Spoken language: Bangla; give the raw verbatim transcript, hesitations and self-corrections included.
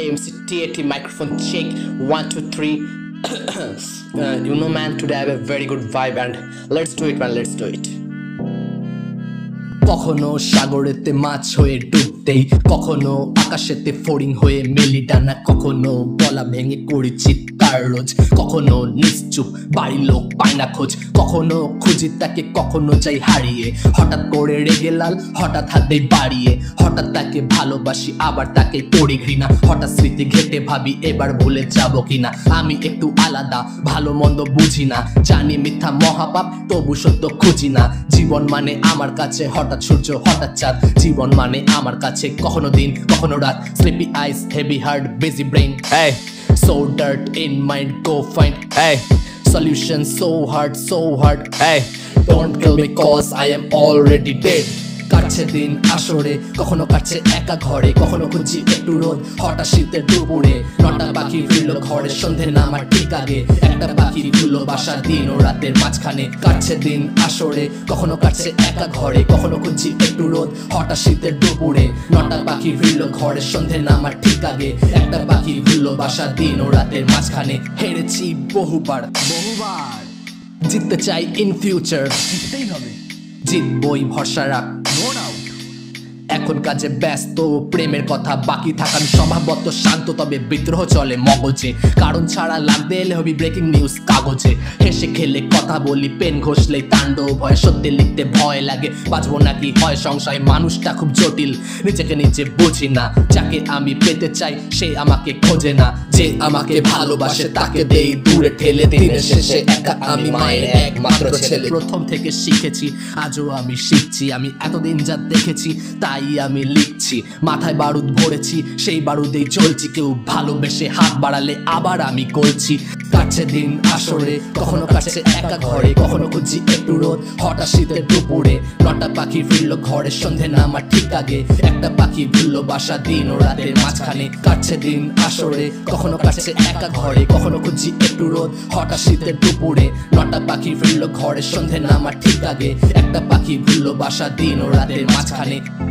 M C T A T microphone check one two three. uh, you know man, today I have a very good vibe and let's do it man, let's do it. কখনো সাগরেতে মাছ হয়ে ডুবতেই, কখনো আকাশেতে ফড়িং হয়ে মেলি ডানা, কখনো গলা ভেঙে করি চিৎকার রোজ, কখনো নিশ্চুপ বাড়ির লোক পায় না খোঁজ, কখনো খুঁজি তাকে কখনো যাই হারিয়ে, হঠাৎ করে রেগে লাল হঠাৎ হাতে বাড়িয়ে, হঠাৎ তাকে ভালোবাসি আবার তাকে করি ঘৃণা, হঠাৎ স্মৃতি ঘেটে ভাবি এবার ভুলে যাব কিনা। আমি একটু আলাদা, ভালো মন্দ বুঝি না, জানি মিথ্যা মহাপাপ তবু সত্য খুঁজি না। জীবন মানে আমার কাছে হঠাৎ সূর্য হঠাৎ চাঁদ, জীবন মানে আমার কাছে কখনো দিন কখনো রাত, sleepy eyes heavy heart busy brain, hey so dirt in mind go find, hey solution so hard so hard, hey don't kill me cause I am already dead। কাটছে দিন আসরে, কখনো কাটছে একা ঘরে, কখনো খুঁজি একটু রোদ হঠাৎ শীতের দুপুরে, নটা পাখি ফিরলো ঘরে সন্ধে নামার ঠিক আগে, একটা পাখি ভুলো বাসা দিন ও রাতের মাঝখানে। কাটছে দিন আসরে, কখনো কাটছে একা ঘরে, কখনো খুঁজি একটু রোদ হঠাৎ শীতের দুপুরে, নটা পাখি ফিরলো ঘরে সন্ধে নামার ঠিক আগে, একটা পাখি ভুলো বাসা দিন ও রাতের মাঝখানে। হেরেছি বহুবার বহুবার, জিততে চাই ইন ফিউচার, জিততেই হবে, জিতবই ভরসা রাখ, এখন কাজে ব্যস্ত প্রেমের কথা বাকি থাকার স্বভাবত শান্ত, তবে বিদ্রোহ চলে মগজে, কারণ ছাড়া লাগতে এলে হবি ব্রেকিং নিউজ কাগজে। হেসে খেলে কথা বলি পেন ঘষলেই তাণ্ডব ভয়, সত্যি লিখতে ভয় লাগে বাঁচবো নাকি হয় সংশয়, মানুষটা খুব জটিল নিজেকে নিজে বুঝি না, যাকে আমি পেতে চাই সে আমাকে খোঁজে না, যে আমাকে ভালোবাসে তাকে দেই দূরে ঠেলে, দিনের শেষে একা আমি মায়ের একমাত্র ছেলে। প্রথম থেকে শিখেছি আজও আমি শিখছি, আমি এতদিন যা দেখেছি তাই আমি লিখছি, মাথায় বারুদ ভরেছি সেই বারুদেই চলছি, কেউ ভালোবেসে হাত বাড়ালে আবার আমি গলছি। কাটছে দিন আসরে, কখনো কাটছে একা ঘরে, কখনো খুঁজি একটু রোদ হঠাৎ শীতের দুপুরে, নটা পাখি ফিরলো ঘরে সন্ধে নামার ঠিক আগে, একটা পাখি ভুললো বাসা দিন ও রাতের মাঝখানে। কাটছে দিন আসরে, কখনো কাটছে একা ঘরে, কখনো খুঁজি একটু রোদ হঠাৎ শীতের দুপুরে, নটা পাখি ফিরলো ঘরে সন্ধে নামার ঠিক আগে, একটা পাখি ভুললো বাসা দিন ও রাতের মাঝখানে।